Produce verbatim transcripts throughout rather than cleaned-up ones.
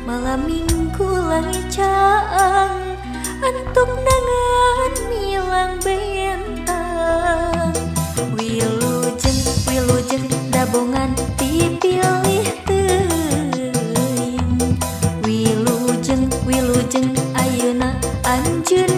malam minggu langit caang antuk nangan milang bentang wilujeng wilujeng dabongan dipilih teuing wilujeng wilujeng ayeuna anjeun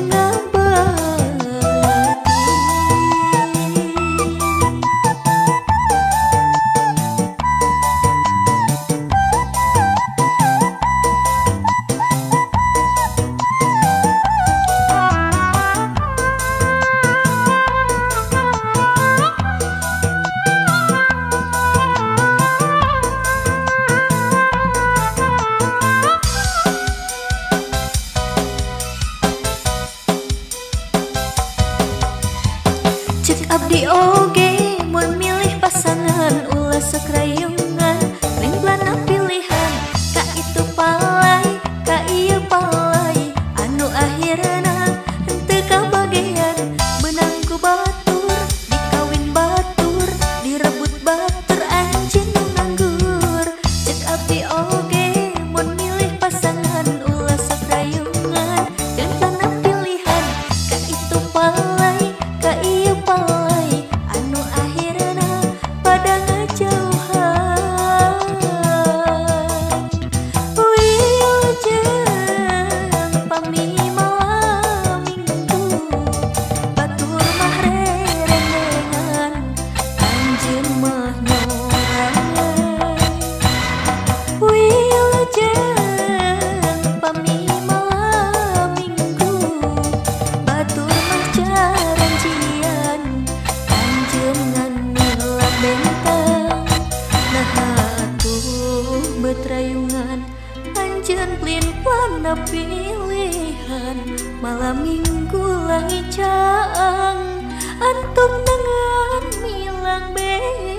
cek abdi oge mun milih pasangan ulah sakrayungan ning belana pilihan ka itu palai ka ieu palai anu akhirna henteu kabagean benang ku batur dikawin batur direbut batur anjeun nu nganggur cek abdi oge mun milih pasangan ulah sakrayungan ning belana pilihan ka itu palai ka ieu palai anu akhirna pada ngajauhan wilujeng pami malam minggu batur mah rerendengan anjeun mah nyorang wilujeng pami malam minggu batur mah janjian anjeun ngan nilap bentang nah atuh betrayungan anjeun plin plana pilihan malam minggu langit caang antuk nangan milang bentang